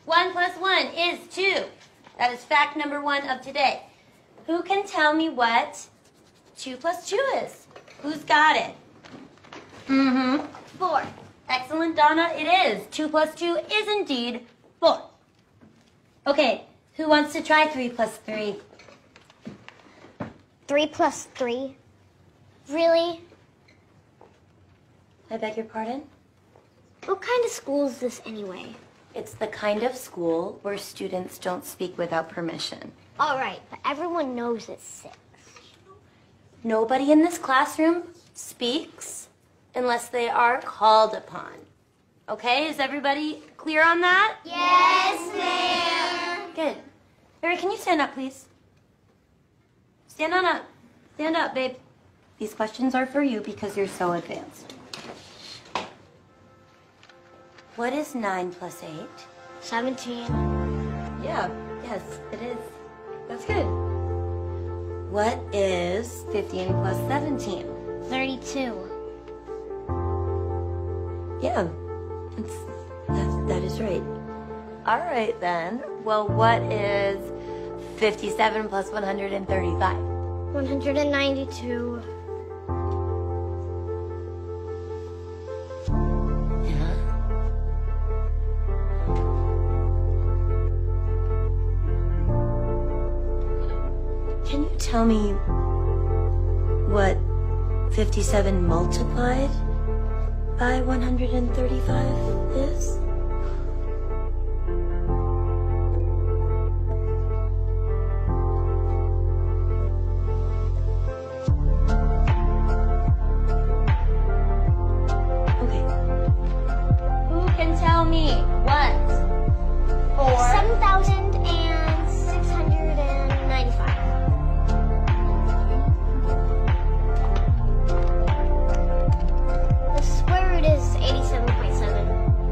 1 plus 1 is 2. That is fact number 1 of today. Who can tell me what 2 plus 2 is? Who's got it? 4. Excellent, Donna. It is. 2 plus 2 is indeed 4. Okay, who wants to try 3 plus 3? 3 plus 3? Really? I beg your pardon? What kind of school is this anyway? It's the kind of school where students don't speak without permission. All right, but everyone knows it's 6. Nobody in this classroom speaks unless they are called upon. Okay, is everybody clear on that? Yes, ma'am. Good. Mary, can you stand up, please? Stand on up. Stand up, babe. These questions are for you because you're so advanced. What is 9 plus 8? 17. Yeah, yes, it is. That's good. What is 15 plus 17? 32. Yeah, that is right. All right, then. Well, what is 57 plus 135? 192. Yeah. Can you tell me what 57 multiplied by 135 is? Okay. Who can tell me what? 7,695. The square root is 87.7.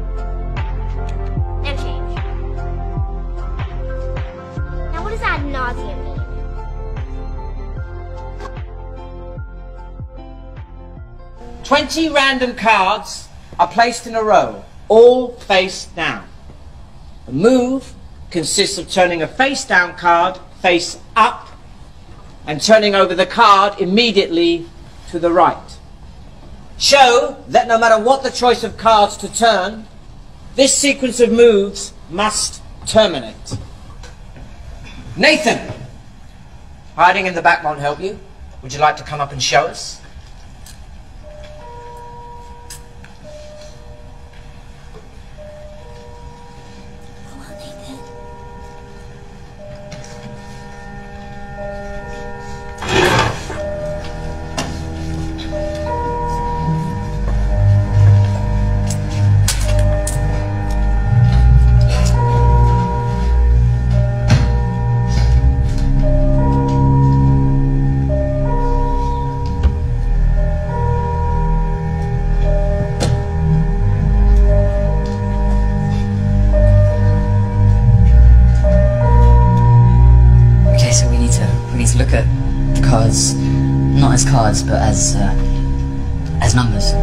And change. Now what does ad nauseam mean? "20 random cards are placed in a row, all face down. The move consists of turning a face-down card face up and turning over the card immediately to the right. Show that no matter what the choice of cards to turn, this sequence of moves must terminate." Nathan! Hiding in the back won't help you. Would you like to come up and show us? Come on, Nathan. Okay, so we need to look at the cards, not as cards, but as numbers.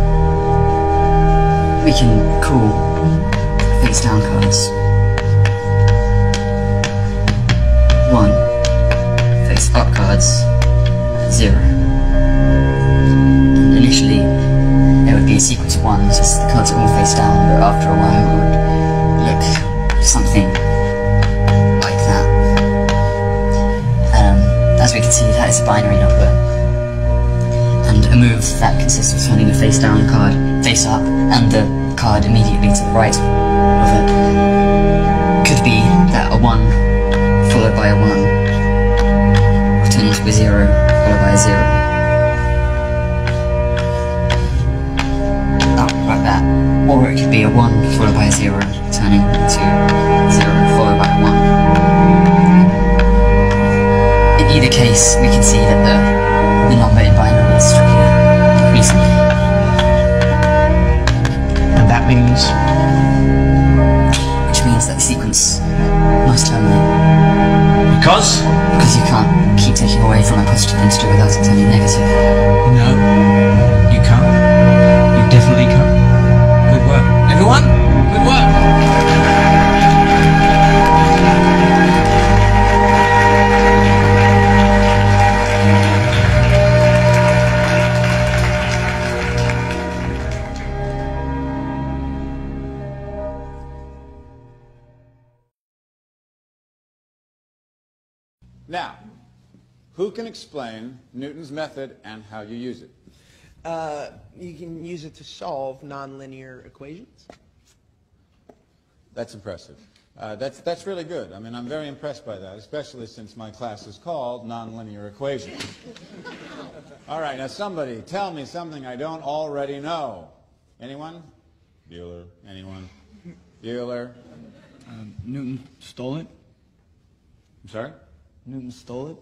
We can call face down cards 1, face up cards 0. And initially, there would be a sequence of 1s as the cards are all face down, but after a while it would look something like that. As we can see, that is a binary number. And a move that consists of turning a face-down card face up and the card immediately to the right of it could be that a 1 followed by a 1 will turn into a 0 followed by a 0. Like that. Or it could be a 1 followed by a 0 turning into 0 followed by a 1. In either case, we can see that the number in binary is strictly increasing. And that means? Which means that the sequence must terminate. Because? Because you can't keep taking away from a positive integer without it turning negative. No, you can't. You definitely can't. Good work. Everyone, good work. Now, who can explain Newton's method and how you use it? You can use it to solve nonlinear equations. That's impressive. That's really good. I mean, I'm very impressed by that, especially since my class is called Nonlinear Equations. All right, now somebody tell me something I don't already know. Anyone? Bueller. Anyone? Bueller. Newton stole it. I'm sorry? Newton stole it.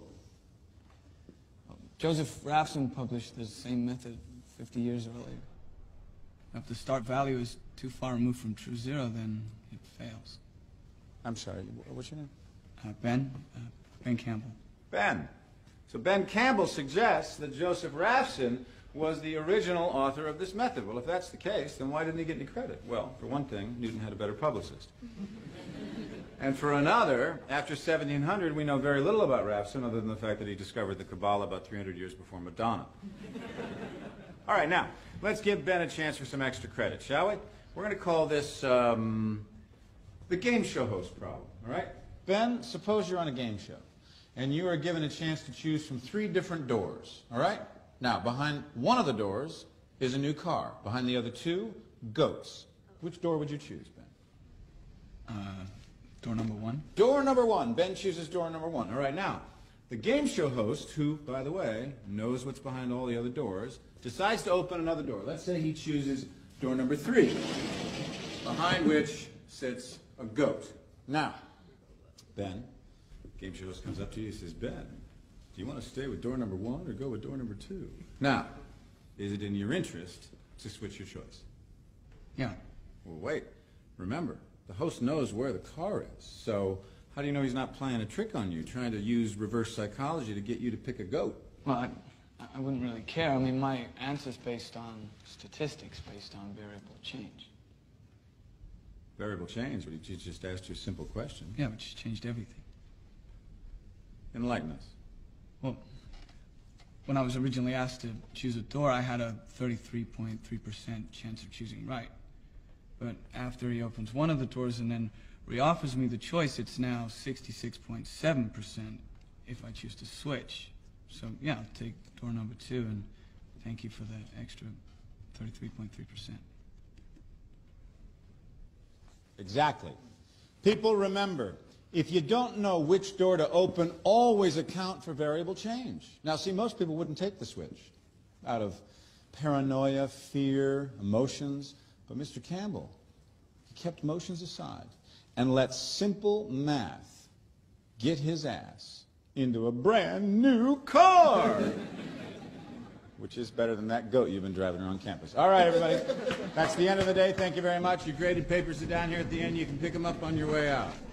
Joseph Raphson published the same method 50 years earlier. If the start value is too far removed from true zero, then it fails. I'm sorry, what's your name? Ben Campbell. Ben. So Ben Campbell suggests that Joseph Raphson was the original author of this method. Well, if that's the case, then why didn't he get any credit? Well, for one thing, Newton had a better publicist. And for another, after 1700, we know very little about Raphson other than the fact that he discovered the Kabbalah about 300 years before Madonna. All right, now, let's give Ben a chance for some extra credit, shall we? We're going to call this the game show host problem, all right? Ben, suppose you're on a game show, and you are given a chance to choose from 3 different doors, all right? Now, behind one of the doors is a new car. Behind the other 2, goats. Which door would you choose, Ben? Door number 1. Door number 1. Ben chooses door number 1. All right, now, the game show host, who, by the way, knows what's behind all the other doors, decides to open another door. Let's say he chooses door number 3, behind which sits a goat. Now, Ben, game show host comes up to you and says, Ben, do you want to stay with door number 1 or go with door number 2? Now, is it in your interest to switch your choice? Yeah. Well, wait. Remember, the host knows where the car is, so how do you know he's not playing a trick on you, trying to use reverse psychology to get you to pick a goat? Well, I wouldn't really care. I mean, my answer's based on statistics, based on variable change. Variable change, but he just asked you a simple question. Yeah, which changed everything. Enlighten us. Well, when I was originally asked to choose a door, I had a 33.3% chance of choosing right. But after he opens one of the doors and then reoffers me the choice, it's now 66.7% if I choose to switch. So, yeah, I'll take door number 2, and thank you for the extra 33.3%. Exactly. People, remember, if you don't know which door to open, always account for variable change. Now, see, most people wouldn't take the switch out of paranoia, fear, emotions. But Mr. Campbell, he kept emotions aside and let simple math get his ass into a brand new car. Which is better than that goat you've been driving around campus. All right, everybody. That's the end of the day. Thank you very much. Your graded papers are down here at the end. You can pick them up on your way out.